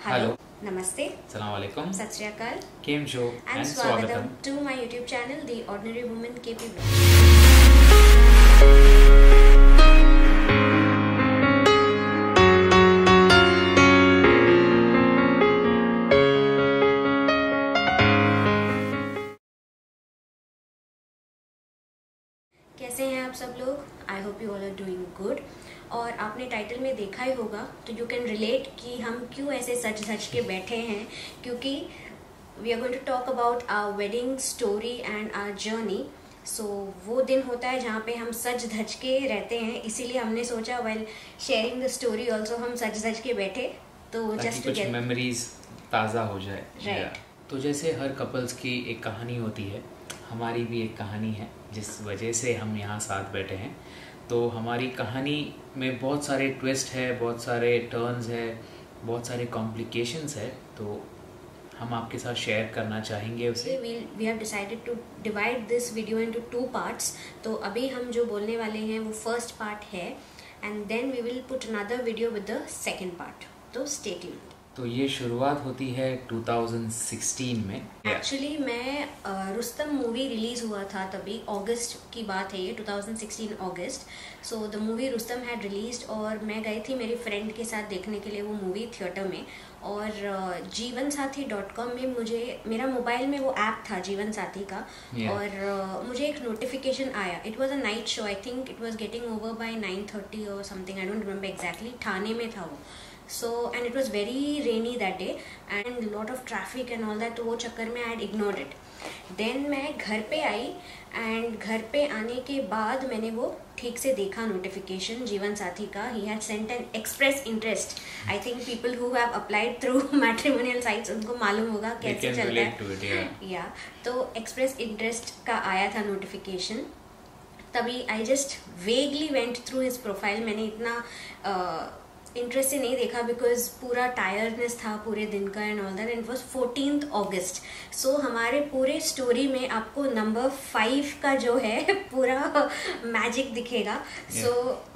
Hello. Namaste. Assalamu alaikum. Sat Shri Akal. Kem Show And Swagatam to my YouTube channel, The Ordinary Woman KP Vlog. कैसे हैं आप सब लोग? I hope you all are doing good. और आपने title में देखा ही होगा तो यू कैन रिलेट कि हम क्यों ऐसे सच धज के बैठे हैं, क्योंकि we are going to talk about our wedding story and our journey. So वो दिन होता है जहाँ पे हम सज धज के रहते हैं, इसीलिए हमने सोचा well sharing the story also हम सज धज के बैठे तो जस्ट कुछ मेमोरीज ताज़ा हो जाए। राइट। तो जैसे हर कपल्स की एक कहानी होती है, हमारी भी एक कहानी है जिस वजह से हम यहाँ साथ बैठे हैं। तो हमारी कहानी में बहुत सारे ट्विस्ट है, बहुत सारे टर्न्स है, बहुत सारे कॉम्प्लिकेशंस है, तो हम आपके साथ शेयर करना चाहेंगे उसे। We have decided to divide this video into 2 parts. तो अभी हम जो बोलने वाले हैं वो फर्स्ट पार्ट है and then we will put another video with the second part. तो स्टे ट्यून्ड। तो ये शुरुआत होती है 2016 में। एक्चुअली मैं रुस्तम मूवी रिलीज हुआ था तभी, अगस्त की बात है ये, 2016 अगस्त। So the movie Rustom had released और मैं गई थी मेरी फ्रेंड के साथ देखने के लिए वो मूवी थिएटर में। और जीवनसाथी.com में मुझे, मेरा मोबाइल में वो ऐप था जीवन साथी का। और मुझे एक नोटिफिकेशन आया। It was a night show, I think it was getting over by 9:30 और something, I don't remember exactly. Thane में था वो। So and it was very rainy that day and lot of traffic and all that, तो वो चक्कर में I had ignored it. Then मैं घर पे आई and घर पे आने के बाद मैंने वो ठीक से देखा नोटिफिकेशन जीवन साथी का। He had sent an express interest. I think people who have applied through matrimonial sites उनको मालूम होगा कैसे चलता है। Yeah, तो express interest का आया था नोटिफिकेशन। तभी I just vaguely went through his profile. मैंने इतना इंटरेस्ट से नहीं देखा बिकॉज पूरा टायर्डनेस था पूरे दिन का and all that. And it was 14th August. So हमारे पूरे स्टोरी में आपको नंबर 5 का जो है पूरा मैजिक दिखेगा। सो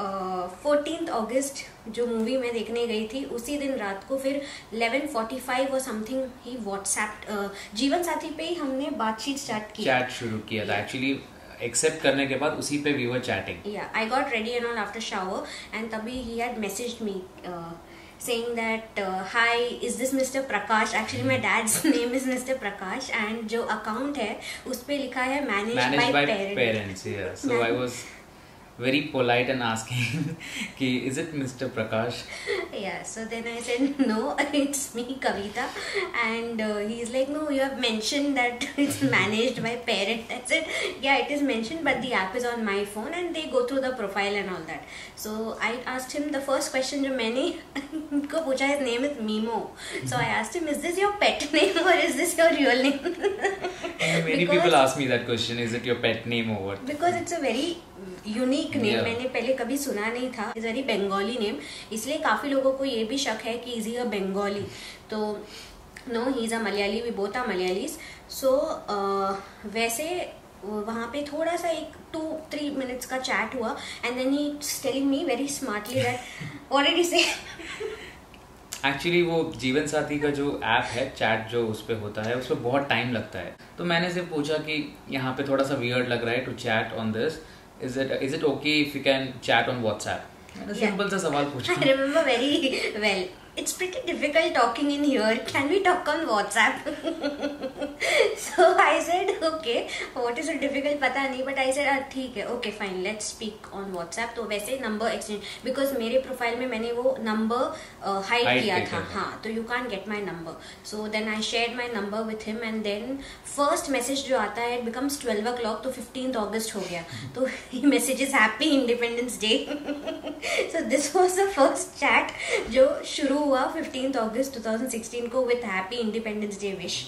14th अगस्त जो मूवी मैं देखने गई थी, उसी दिन रात को फिर 11:45 और समथिंग ही व्हाट्सएप जीवन साथी पे ही हमने बातचीत स्टार्ट की, चैट शुरू किया था एक्चुअली। एक्सेप्ट करने के बाद उसी पे we were chatting. Yeah, I got ready and all after shower and तभी he had messaged me saying that hi, is this Mr. Prakash? Actually my dad's name is Mr. Prakash and जो account है उस पे लिखा है managed by parents. Yeah. So I was very polite and asking कि is it Mr. Prakash? Yeah, so then I said no, it's me, Kavita. And he's like, no, you have mentioned that it's managed by parent. I said, yeah, it is mentioned, but the app is on my phone and they go through the profile and all that. So I asked him the first question जो मैंने उनको पूछा, his name is Mimo. So I asked him, is this your pet name or is this your real name? Many people ask me that question, is it your pet name or what? Because it's a very unique name, मैंने पहले कभी सुना नहीं था। Is very Bengali name, इसलिए काफ़ी लोगों को ये भी शक है कि इज ही अ बंगाली। तो no, he is a Malayali, we both are Malayalis. So वैसे वहाँ पे थोड़ा सा एक 2-3 मिनट्स का चैट हुआ and then he telling me very smartly that already से एक्चुअली वो जीवन साथी का जो ऐप है, चैट जो उस पर होता है, उस पर बहुत टाइम लगता है। तो मैंने से पूछा कि यहाँ पे थोड़ा सा वियर्ड लग रहा है to chat on this, is it okay if we can chat on WhatsApp? Simple सा सवाल पूछा। I remember very well. It's pretty difficult talking in here. Can we talk on WhatsApp? So I said, okay, what is so difficult पता नहीं, but I said ठीक है, okay fine, let's speak on WhatsApp. तो वैसे number exchange, because मेरे profile में मैंने वो नंबर हाइड किया था, हाँ, तो you can get my number. So then I shared my number with him and then first message जो आता है, इट बिकम्स 12 o'clock, तो 15th अगस्त हो गया। तो he messages happy independence day. So this was the first chat जो शुरू हुआ 15th अगस्त 2016 को with happy independence day wish.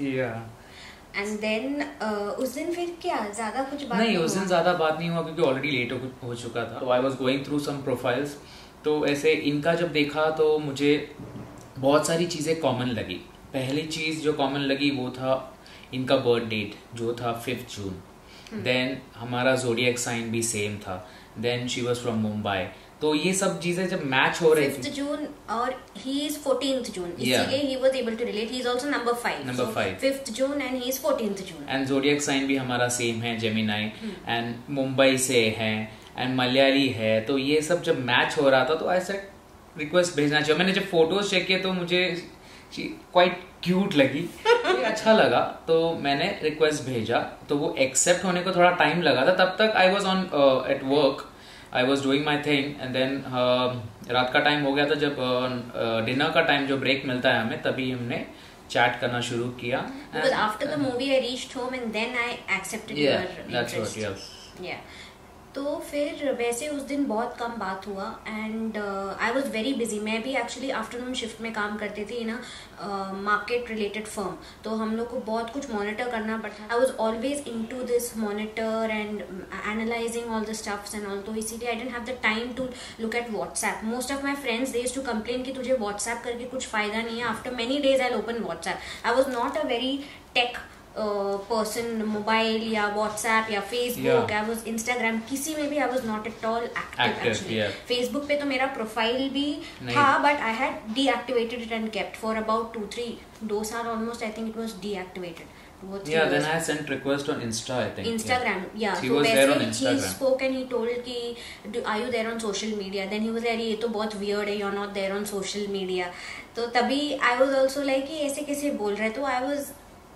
And then उस दिन फिर क्या ज्यादा कुछ बात नहीं, उस दिन ज्यादा बात नहीं हुआ क्योंकि ऑलरेडी लेट हो चुका था। तो I was going through some profiles, तो ऐसे इनका जब देखा तो मुझे बहुत सारी चीज़ें कॉमन लगी। पहली चीज़ जो कॉमन लगी वो था इनका बर्थ डेट जो था 5 जून। देन हमारा जोडिएक साइन भी सेम था। Then she was from Mumbai. तो ये सब चीजें जब मैच हो रही थी 5th जून और ही इज 14th जून, इसीलिए he was able to relate. He is also number 5. 5th June and he is 14th June. And zodiac sign भी हमारा सेम है, जेमिनाई. एंड मुंबई से है एंड मलयाली है. तो ये सब जब मैच हो रहा था तो ऐसे रिक्वेस्ट भेजना चाहिए. मैंने जब फोटोज चेक किए तो मुझे क्वाइट क्यूट लगी, अच्छा लगा, तो मैंने रिक्वेस्ट भेजा. तो वो एक्सेप्ट होने को थोड़ा टाइम लगा था. तब तक I was on at work, I was doing my thing. And then रात का टाइम हो गया था, जब डिनर का टाइम जो ब्रेक मिलता है हमें, तभी हमने चैट करना शुरू किया. Because after the movie I reached home and then I accepted your interest. Yeah. तो फिर वैसे उस दिन बहुत कम बात हुआ and I was very busy. मैं भी एक्चुअली आफ्टरनून शिफ्ट में काम करती थी ना, मार्केट रिलेटेड फर्म. तो हम लोग को बहुत कुछ मॉनिटर करना पड़ता. I was always in to this monitor and analysing all the stuffs and all. तो इसीलिए I didn't have the time to look at WhatsApp. Most of my friends they used to complain कि तुझे WhatsApp करके कुछ फायदा नहीं है. After many days I open WhatsApp. I was not a very tech person. Mobile या WhatsApp या Facebook, I was Instagram, किसी में भी I was not at all active actually. Facebook पे तो मेरा प्रोफाइल भी था but I had deactivated it and kept for about 2 साल almost. I think it was deactivated. Yeah, then I sent request on Insta, I think. Instagram, yeah. He was there on Instagram. He spoke and he told कि are you there on social media? Then he was like, ये तो बहुत weird है, you're not there on social media. तो तभी I was also like कि ऐसे कैसे बोल रहे. तो I was,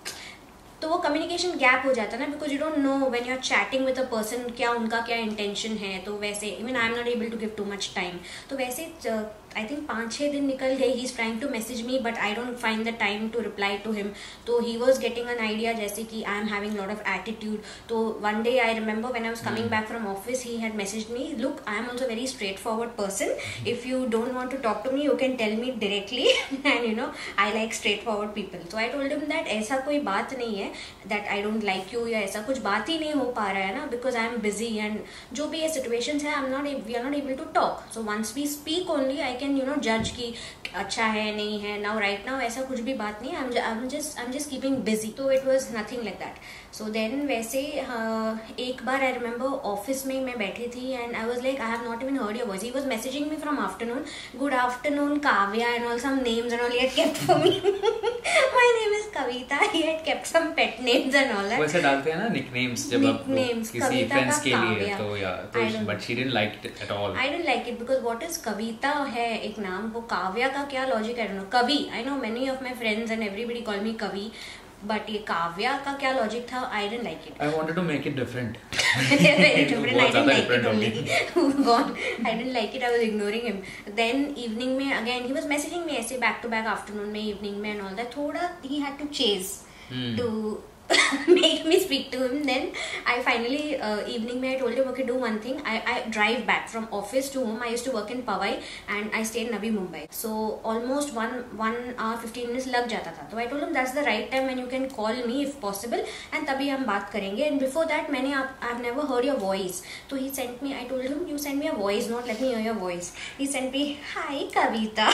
तो वो कम्युनिकेशन गैप हो जाता है ना, because you don't know when you are chatting with a person क्या उनका क्या इंटेंशन है. तो वैसे even I am not able to give too much time. तो वैसे आई थिंक 5-6 दिन निकल गए. He is trying to message me but I don't find the time to reply to him. तो he was getting an idea जैसे कि I am having lot of attitude. तो one day I remember when I was coming back from office, he had messaged me, look I am also very straight forward person. If you don't want to talk to me you can tell me directly and you know I like straightforward people. तो I told him that ऐसा कोई बात नहीं है, that I don't like you या ऐसा कुछ बात ही नहीं हो पा रहा है ना, because I am busy and जो भी ये सिचुएशंस है we are not able to talk. So once we speak only I can you know जज कि अच्छा है नहीं है. नाउ राइट नाउ ऐसा कुछ भी बात नहीं है. I am just keeping busy. तो it was nothing like that. So then वैसे एक बार आई रिमेंबर ऑफिस में मैं बैठी थी and I was like I have not even heard your voice. He was messaging me from afternoon, good afternoon Kavya and all some names and all. He had kept for me my name is Kavita. He had kept some pet names and all that. वैसे डालते हैं ना nicknames जब आप किसी friends के लिए. तो या तो but she didn't like it at all. I didn't like it because what is Kavita है एक नाम, वो काव्या का क्या लॉजिक है. I don't know. Kavi, I know many of my friends and everybody call me Kavi, but ये काव्या का क्या लॉजिक था. I didn't like it. I wanted to make it different. Very different. I didn't like it only. Gone. I didn't like it. I was ignoring him. Then evening में again he was messaging me ऐसे back to back afternoon में evening में and all that. थोड़ा he had to chase to make me speak to him. Then I finally evening में I told him okay do one thing. I drive back from office to home. I used to work in Powai and I stay in Navi Mumbai. So almost one hour 15 minutes लग जाता था. तो I told him that's the right time when you can call me if possible and तभी हम बात करेंगे. And before that मैंने I've never heard your voice. So he sent me. I told him you send me a voice note. Let me hear your voice. He sent me hi Kavita.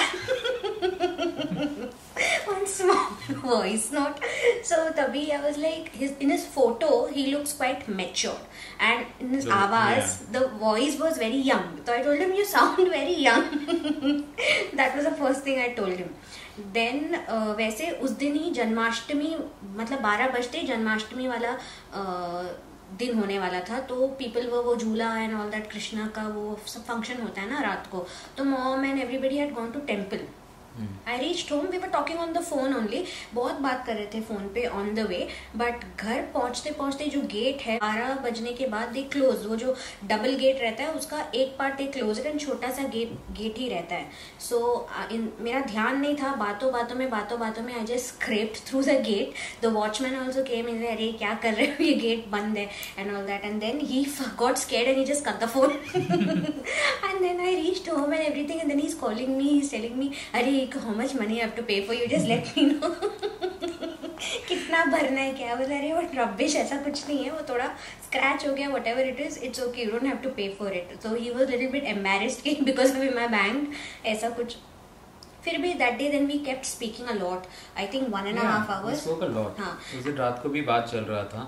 One small voice note. So तभी I was like in his photo he looks quite matured and in his आवाज the voice was very young. So I told him you sound very young. That was the first thing I told him. Then वैसे उस दिन ही जन्माष्टमी मतलब 12 बजते जन्माष्टमी वाला दिन होने वाला था. तो पीपल वो झूला एंड ऑल दैट कृष्णा का वो सब फंक्शन होता है ना रात को. तो mom and everybody had gone to temple. I reached home. We were talking on the phone only. बहुत बात कर रहे थे फोन पे on the way. But घर पहुँचते पहुँचते जो गेट है 12 बजने के बाद दे क्लोज. वो जो डबल गेट रहता है उसका एक पार्ट दे क्लोज एंड छोटा सा गेट ही रहता है. सो मेरा ध्यान नहीं था. बातों बातों में I just scraped through the gate. The watchman also came in. अरे क्या कर रहे हो ये गेट बंद है and all that. And then he got scared and he just cut the phone. And then I reached home and everything and then he's calling me. He's telling me अरे how much money I have to pay for you, just let me know. कितना भरना है क्या. बोला अरे वो rubbish ऐसा कुछ नहीं है, वो थोड़ा स्क्रैच हो गया, whatever it is, it's okay, you don't have to pay for it. So he was little bit embarrassed because of my bank ऐसा कुछ. फिर भी that day then we kept speaking a lot. I think 1.5 hours. We spoke a lot. हाँ. उस दिन रात को भी बात चल रहा था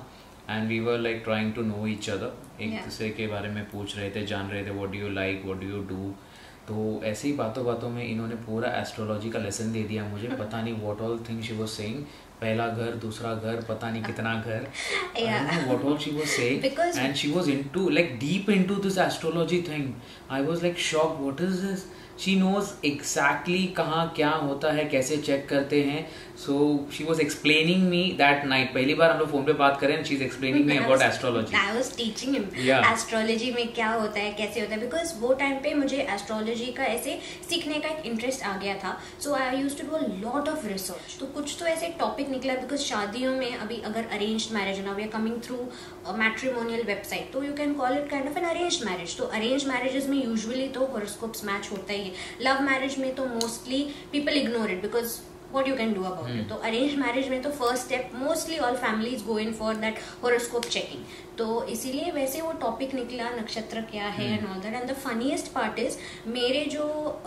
and we were like trying to know each other, एक दूसरे के बारे में पूछ रहे थे, जान रहे थे what do you like, what do you do. तो ऐसे ही बातों बातों में इन्होंने पूरा एस्ट्रोलॉजी का लेसन दे दिया मुझे, पता नहीं what all thing she was saying, पहला घर, दूसरा घर, पता नहीं कितना घर, what all she was saying, and she was into like deep into this astrology thing. I was like shocked, what is this? She knows exactly कहाँ क्या होता है, कैसे चेक करते हैं. So she was explaining me that night. पहली बार हम लोग फोन पे बात करें and she's explaining me about astrology. I was teaching him astrology में क्या होता है, कैसे होता है, because वो टाइम पे मुझे astrology का ऐसे सीखने का एक इंटरेस्ट आ गया था. So I used to do a lot of research. तो कुछ तो ऐसे टॉपिक निकला, because शादियों में अभी अगर arranged marriage ना, we are coming through a matrimonial website, तो you can call it kind of an arranged marriage. तो arranged marriages में usually तो horoscopes match होता ही है. Love marriage में तो mostly people ignore it because what you can do about it. तो arranged marriage में तो first step mostly all families go in for that horoscope checking. तो इसीलिए वैसे वो टॉपिक निकला, नक्षत्र क्या है and all that. And the funniest part is मेरे जो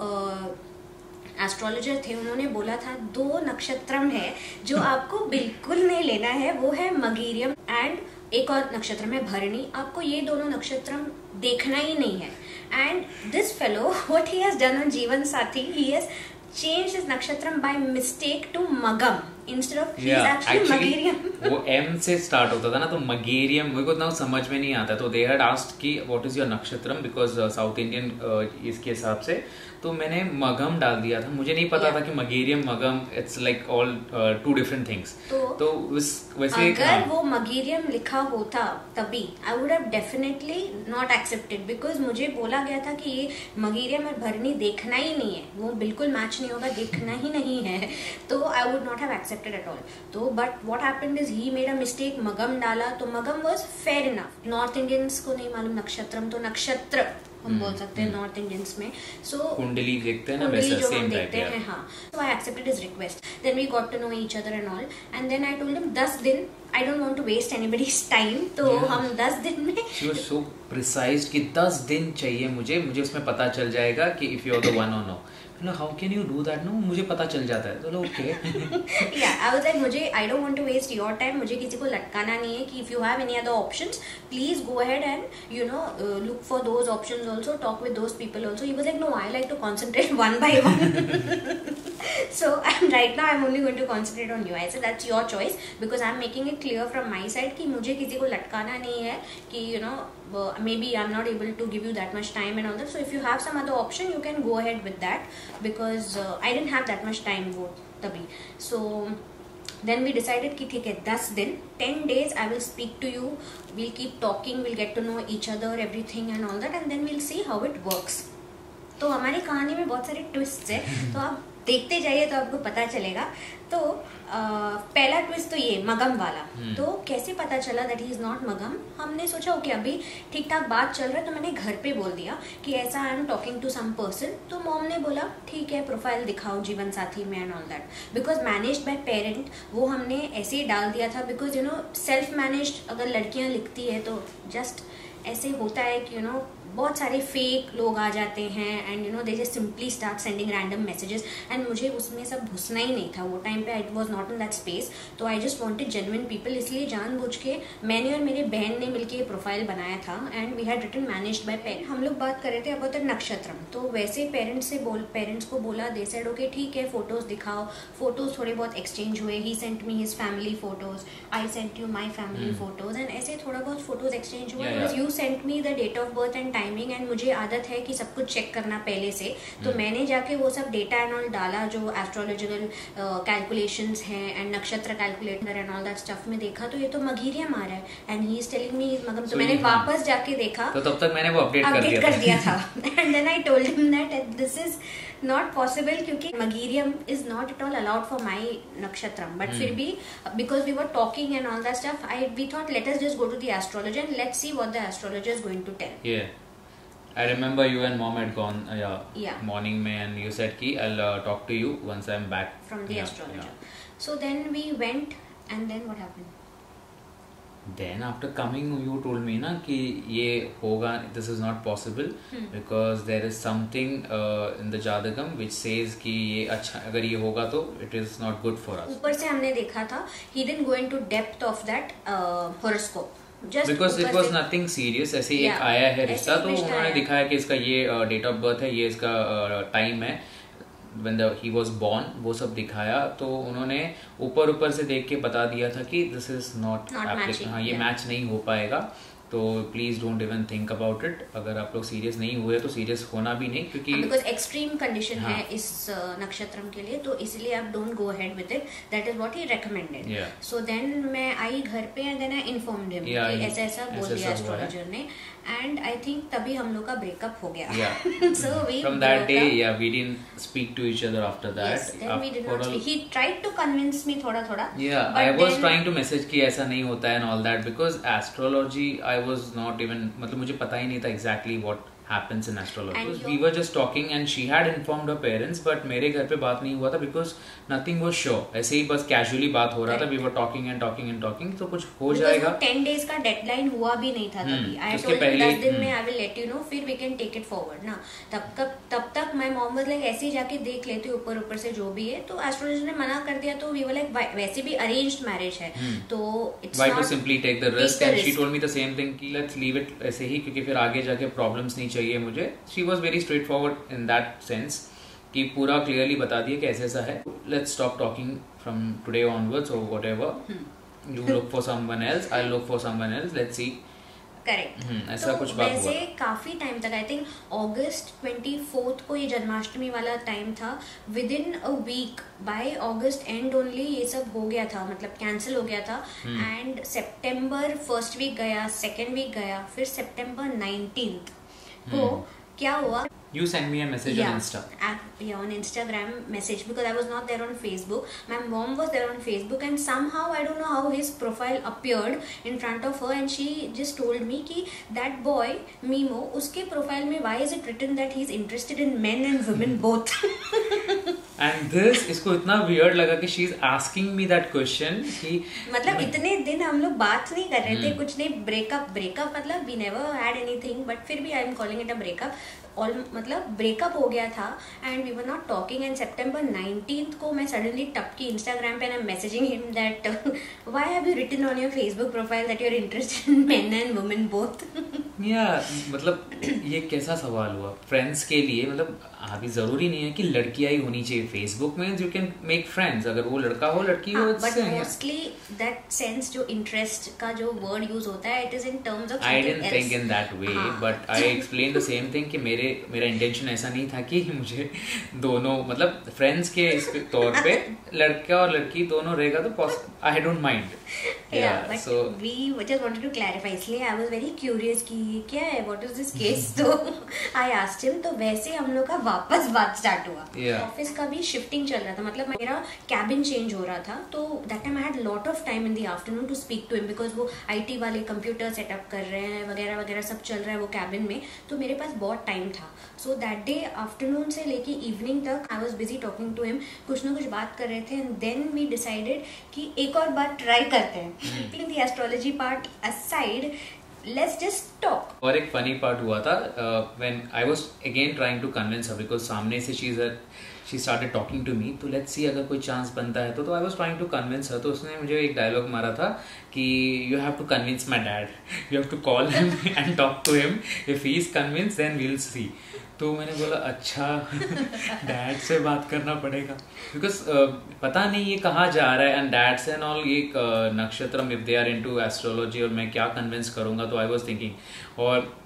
एस्ट्रोलॉजर थे उन्होंने बोला था 2 नक्षत्रम है जो आपको बिल्कुल नहीं लेना है, वो है मगीरियम एंड एक और नक्षत्र में भरणी, आपको ये दोनों नक्षत्रम देखना ही नहीं है. And this fellow what he has done on Jeevansathi, he has changed his nakshatra by mistake to Magam instead of he is actually Magirium. वो M से स्टार्ट होता था ना, तो मगेरियम मेरे को इतना समझ में नहीं आता. तो they had asked कि what is your नक्षत्रम because साउथ इंडियन इसके हिसाब से, तो मैंने मगम डाल दिया था. मुझे नहीं पता था कि Makayiram Makam it's like all 2 different things. तो वैसे अगर वो मगेरियम लिखा होता तभी I would have definitely not accepted because मुझे बोला गया था कि ये मगेरियम और भरणी देखना ही नहीं है, वो बिल्कुल मैच नहीं होगा, देखना ही नहीं है. तो I would not have accepted at all. तो but what happened is he made a mistake, Makam डाला. तो Makam was fair enough. North Indians को नहीं मालूम नक्षत्रम, तो नक्षत्र हम बोल सकते हैं नॉर्थ इंडियंस में. सो कुंडली देखते हैं ना, वैसा सेम टाइप है. हाँ. So I accepted his request. Then we got to know each other and all. And then I told him 10 दिन, I don't want to waste anybody's time. तो हम 10 दिन में. She was so precise कि 10 दिन चाहिए मुझे उसमें पता चल जाएगा कि if you are the one or no. How can you do that? No, मुझे पता चल जाता है. तो okay. Yeah, I was like मुझे I don't want to waste your time. मुझे किसी को लटकाना नहीं है कि if you have any other options, please go ahead and look for those options also. Talk with those people also. He was like, no, I like to concentrate one by one. So right now I'm only going to concentrate on you. I said that's your choice because I'm making it clear from my side कि मुझे किसी को लटकाना नहीं है कि maybe I'm not able to give you that much time and all that. So if you have some other option, you can go ahead with that because I didn't have that much time वो तभी. So then we decided कि ठीक है 10 दिन 10 days I will speak to you, we'll keep talking, we'll get to know each other, everything and all that, and then we'll see how it works. तो हमारी कहानी में बहुत सारे ट्विस्ट है, तो आप देखते जाइए तो आपको पता चलेगा. तो पहला ट्विस्ट तो ये मगम वाला. तो कैसे पता चला that he is not Makam, हमने सोचा ओके अभी ठीक ठाक बात चल रहा है, तो मैंने घर पे बोल दिया कि ऐसा I am talking to some person. तो मॉम ने बोला ठीक है प्रोफाइल दिखाओ जीवन साथी में and all that. Because managed by parent वो हमने ऐसे ही डाल दिया था बिकॉज सेल्फ मैनेज्ड अगर लड़कियां लिखती है तो जस्ट ऐसे होता है कि बहुत सारे फेक लोग आ जाते हैं and they just simply start sending random messages. And मुझे उसमें सब घुसना ही नहीं था वो टाइम पे. I was not in that space. तो I just wanted genuine people. इसलिए जानबूझ के मैंने और मेरे बहन ने मिलके प्रोफाइल बनाया था and we had written managed by parent. हम लोग बात कर रहे थे अबाउट नक्षत्रम. तो वैसे पेरेंट्स को बोला, दे सेड ओके ठीक है फोटोज दिखाओ. फोटोज थोड़े बहुत एक्सचेंज हुए. He sent me his family photos, I sent you my family photos and ऐसे थोड़ा बहुत फोटोज एक्सचेंज हुआ. You sent me the date of birth and timing and मुझे आदत है कि सब कुछ चेक करना पहले से. तो मैंने जाके वो सब डेटा एंड ऑल डाला जो एस्ट्रोलॉजिकल कैलकुलेशंस हैं एंड नक्षत्र calculator and all that stuff में देखा तो ये तो मगीरियम आ रहा है and he is telling me Makam. तो मैंने वापस जाके देखा तो तब तक मैंने वो अपडेट कर दिया था. And then I told him that this is not possible क्योंकि Makayiram is not at all allowed for my नक्षत्रम. बट फिर भी because we were talking and all that stuff we thought let us just go to the astrologer and let's see what the astrologer is going to tell. I remember you and mom had gone morning mein and you said ki I'll talk to you once I'm back from the astrologer. So then we went and then what happened? Then after coming, you told me ना कि ये होगा, this is not possible because there is something in the जादगम which says कि ये अच्छा, अगर ये होगा तो it is not good for us. ऊपर से हमने देखा था, he didn't go into depth of that horoscope. Just because it was nothing serious. ऐसे एक आया है रिश्ता, तो उन्होंने दिखाया कि इसका ये डेट ऑफ बर्थ है, ये इसका टाइम है when he was born, वो सब दिखाया. तो उन्होंने ऊपर से देख के बता दिया था कि this is not applicable, हाँ ये मैच नहीं हो पाएगा, तो please don't even think about it. अगर आप लोग सीरियस नहीं हुए तो सीरियस होना भी नहीं, क्योंकि बिकॉज एक्सट्रीम कंडीशन है इस नक्षत्रम के लिए, तो इसलिए आप don't go ahead with it. That is what he recommended. So then मैं आई घर पे and then I informed him कि ऐसा ऐसा बोल दिया एस्ट्रोलॉजर ने, एंड आई थिंक तभी हम लोग का ब्रेकअप हो गया. So from that day, we didn't speak to each other after that. Yes, then we did not speak. He tried to convince me थोड़ा. Yeah, I was trying to message कि ऐसा नहीं होता है and all that, because astrology I was not even, मतलब मुझे पता ही नहीं था exactly what happens in astrology. We were just talking and she had informed her parents, but मेरे घर पे बात नहीं हुआ था because nothing was sure. ऐसे ही बस casually बात हो रहा था. We were talking and talking, तो कुछ हो जाएगा. 10 days का डेडलाइन हुआ भी नहीं था तभी. I told him 10 दिन में I will let you know, फिर we can take it forward ना. तब तक मैं मॉम वाज लाइक ऐसे ही जाके देख लेती ऊपर से जो भी है. तो एस्ट्रोलॉजर ने मना कर दिया, तो we were like वैसे भी अरेंज्ड मैरिज है, तो why to simply take the risk. And she told me the same thing कि let's leave it ऐसे ही, क्योंकि फिर आगे जाके प्रॉब्लम्स नहीं चाहिए मुझे. She was very straight forward in that sense कि पूरा क्लियरली बता दिया कि ऐसा है. Let's stop talking from today onwards और whatever. You look for someone else, I look for someone else, let's see. Correct. ऐसा कुछ बात हुआ. वैसे काफी टाइम तक, आई थिंक अगस्त 24 को ये जन्माष्टमी वाला टाइम था. Within a week, by August end only ये सब हो गया था, मतलब कैंसिल हो गया था. एंड सितंबर फर्स्ट वीक गया, सेकेंड वीक गया, फिर सितंबर 19th को क्या हुआ. You sent me a message on Insta. On Instagram message, because I was not there on Facebook. My mom was there on Facebook, and somehow I don't know how his profile appeared in front of her, and she just told me कि that boy Mimo, उसके profile में why is it written that he is interested in men and women both. And this इसको इतना weird लगा कि she is asking me that question कि मतलब इतने दिन हम लोग बात नहीं कर रहे थे, कुछ नहीं. ब्रेकअप मतलब we never had anything, but फिर भी I am calling it a breakup. मतलब ब्रेकअप हो गया था and we were not talking. And September 19th को मैं सडनली टपकी इंस्टाग्राम पे, and messaging him that why have you written on your Facebook profile that you are interested in men and women both. मतलब ये कैसा सवाल हुआ friends के लिए. मतलब अभी जरूरी नहीं है कि लड़कियां ही होनी चाहिए फेसबुक में. यू कैन मेक फ्रेंड्स, अगर वो लड़का हो लड़की हो. बट मोस्टली दैट सेंस जो इंटरेस्ट का जो वर्ड यूज होता है, it is in terms of I didn't think in that way, but I explain the same thing कि मेरा इंटेंशन ऐसा नहीं था कि मुझे दोनों, मतलब फ्रेंड्स के तौर पे लड़का और लड़की दोनों रहेगा तो I don't mind. So we just wanted to clarify, इसलिए आई वाज वेरी क्यूरियस कि क्या है, व्हाट इज दिस केस. तो आई आस्क्ड हिम. तो वैसे हम लोग का वापस बात स्टार्ट हुआ. ऑफिस का भी शिफ्टिंग चल रहा था, मतलब मेरा कैबिन चेंज हो रहा था. तो that time I had lot of time in the afternoon to speak to him, because वो आईटी वाले कंप्यूटर सेटअप कर रहे हैं वगैरह वगैरह सब चल रहा है वो कैबिन में. तो मेरे पास बहुत टाइम था. सो दैट डे आफ्टरनून से लेके इवनिंग तक I was busy talking to him. कुछ ना कुछ बात कर रहे थे, एंड देन वी डिसाइडेड कि एक और बात ट्राई करते हैं. The astrology part aside, let's just talk. और एक फनी पार्ट हुआ था when I was again trying to convince her, because सामने से she started talking to me. तो let's see अगर कोई चांस बनता है तो I was trying to convince her. तो उसने मुझे एक डायलॉग मारा था कि you have to convince my dad, you have to call him and talk to him. If he is convinced then we'll see. तो मैंने बोला अच्छा डैड से बात करना पड़ेगा, बिकॉज पता नहीं ये कहाँ जा रहा है. एंड डैड्स एंड ऑल, ये नक्षत्रम if they are into astrology, और मैं क्या कन्विंस करूँगा. तो आई वाज थिंकिंग, और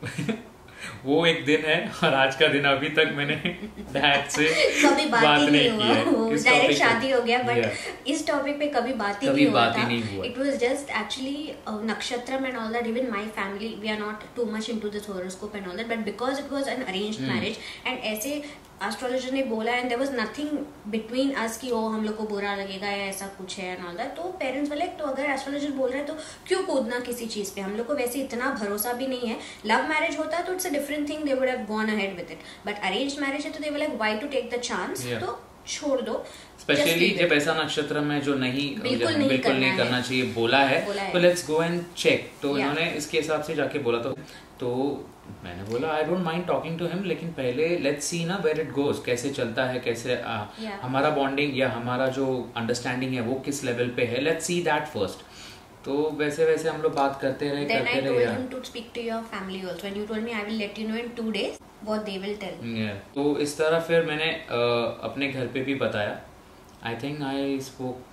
वो एक दिन है और आज का दिन अभी तक मैंने डैड से कभी बात नहीं की है. डायरेक्ट शादी हो गया, बट इस टॉपिक पे कभी बात ही नहीं हुआ था. इट वाज जस्ट एक्चुअली नक्षत्रम and all that. Even my family, we are not too much into this horoscope and all that, but because it was an arranged marriage and ऐसे astrologer ने बोला, and there was nothing between us कि ओ हम लोग को बुरा लगेगा या ऐसा कुछ है एंड ऑल दैट. तो पेरेंट्स बोले तो अगर एस्ट्रोलॉजर बोल रहे हैं तो क्यों कूदना किसी चीज पे. हम लोग को वैसे इतना भरोसा भी नहीं है. लव मैरिज होता तो it's a different thing, they would have gone ahead with it. But arranged marriage है तो they were like why to take the chance. तो छोड़ दो, स्पेशली जब ऐसा नक्षत्र में जो बिल्कुल नहीं करना चाहिए बोला है तो लेट्स गो एंड चेक। तो इन्होंने इसके हिसाब से जाके बोला तो मैंने बोला I don't mind talking to him, लेकिन पहले लेट्स सी ना वेयर इट गोज, कैसे चलता है, कैसे हमारा बॉन्डिंग या हमारा जो अंडरस्टैंडिंग है वो किस लेवल पे है, लेट्स सी दैट फर्स्ट। तो वैसे वैसे हम लोग बात करते रहे। Then I told him to speak to your family also, and you told me I will let you know in 2 days what they will tell. तो इस तरह फिर मैंने अपने घर पे भी बताया। I think I spoke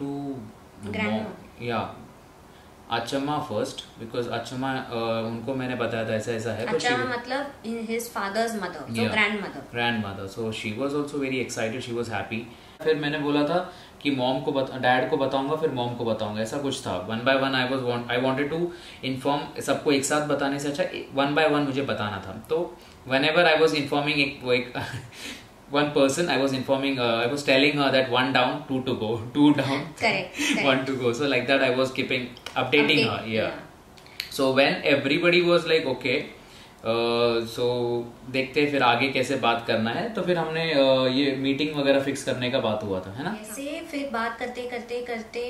to या अचम्मा फर्स्ट, बिकॉज अचम्मा उनको मैंने बताया था ऐसा ऐसा है। अचम्मा मतलब his father's mother, so grandmother. So she was also very excited, she was happy. फिर मैंने बोला था कि मॉम को डैड को बताऊंगा, फिर मॉम को बताऊंगा, ऐसा कुछ था। 1 by 1 I wanted to inform, सबको एक साथ बताने से अच्छा 1 by 1 मुझे बताना था। तो whenever I was informing one person, I was telling her that 1 down, 2 to go, 2 down, correct. 1 to go. So like that I was keeping updating her. Yeah. So when everybody was like okay, so देखते फिर आगे कैसे बात करना है। तो फिर हमने ये मीटिंग वगैरह फिक्स करने का बात हुआ था, है ना। ऐसे फिर बात करते करते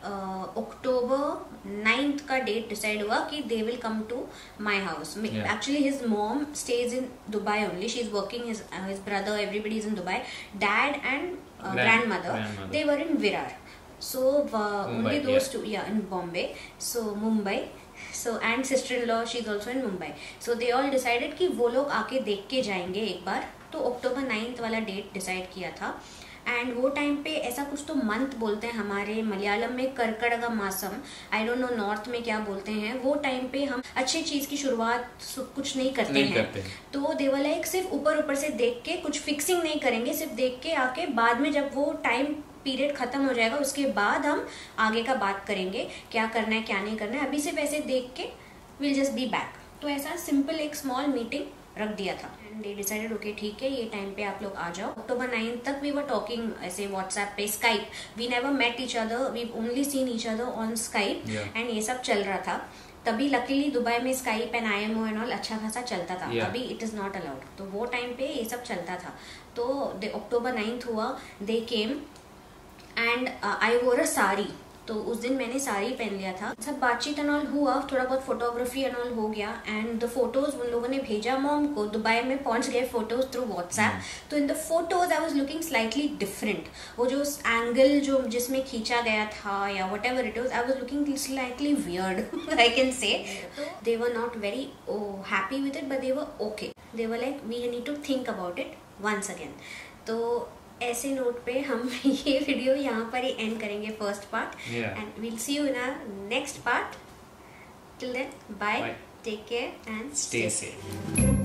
अक्टूबर 9th का डेट डिसाइड हुआ कि they will come to my house. Actually his mom stays in Dubai only, she is working, his brother everybody is in Dubai, dad and grandmother they were in Virar, so only those two, in Bombay, so Mumbai, so and sister-in-law, she's also in Mumbai, so they all decided कि वो लोग आके देख के जाएंगे एक बार। तो अक्टूबर 9th वाला डेट डिसाइड किया था। एंड वो टाइम पे ऐसा कुछ तो मंथ बोलते हैं हमारे मलयालम में, कर्कड़गा मासम, आई डोंट नो नॉर्थ में क्या बोलते हैं। वो टाइम पे हम अच्छी चीज की शुरुआत कुछ नहीं करते हैं। तो दे वाला एक सिर्फ ऊपर से देख के, कुछ फिक्सिंग नहीं करेंगे, सिर्फ देख के आके बाद में जब वो टाइम पीरियड खत्म हो जाएगा उसके बाद हम आगे का बात करेंगे, क्या करना है क्या नहीं करना है। अभी सिर्फ ऐसे देख के विल जस्ट बी बैक। तो ऐसा सिंपल एक स्मॉल मीटिंग रख दिया था एंड दे डिसाइडेड ओके ठीक है, ये टाइम पे आप लोग आ जाओ। अक्टूबर 9 तक वी वर टॉकिंग ऐसे व्हाट्सएप पे, Skype, we never met each other, we only seen each other on Skype and ये सब चल रहा था। तभी लकीली दुबई में Skype and IMO and all अच्छा खासा चलता था। अभी इट इज नॉट अलाउड, तो वो टाइम पे ये सब चलता था। तो अक्टूबर 9 हुआ, दे केम एंड आई वोर अ साड़ी। तो उस दिन मैंने साड़ी पहन लिया था। सब बातचीत एंड ऑल हुआ, थोड़ा बहुत फोटोग्राफी एंड ऑल हो गया एंड द फोटोज उन लोगों ने भेजा मॉम को। दुबई में पहुंच गए फोटोज थ्रू व्हाट्सएप। तो in the photos I was looking slightly different. वो जो एंगल जो जिसमें खींचा गया था या whatever it was, I was looking slightly weird, I can say. They were not very happy with it but they were okay. They were like we need to think about it once again. तो ऐसे note पे हम ये video यहाँ पर ही end करेंगे, first part, and we'll see you in our next part. Till then bye, take care and stay safe.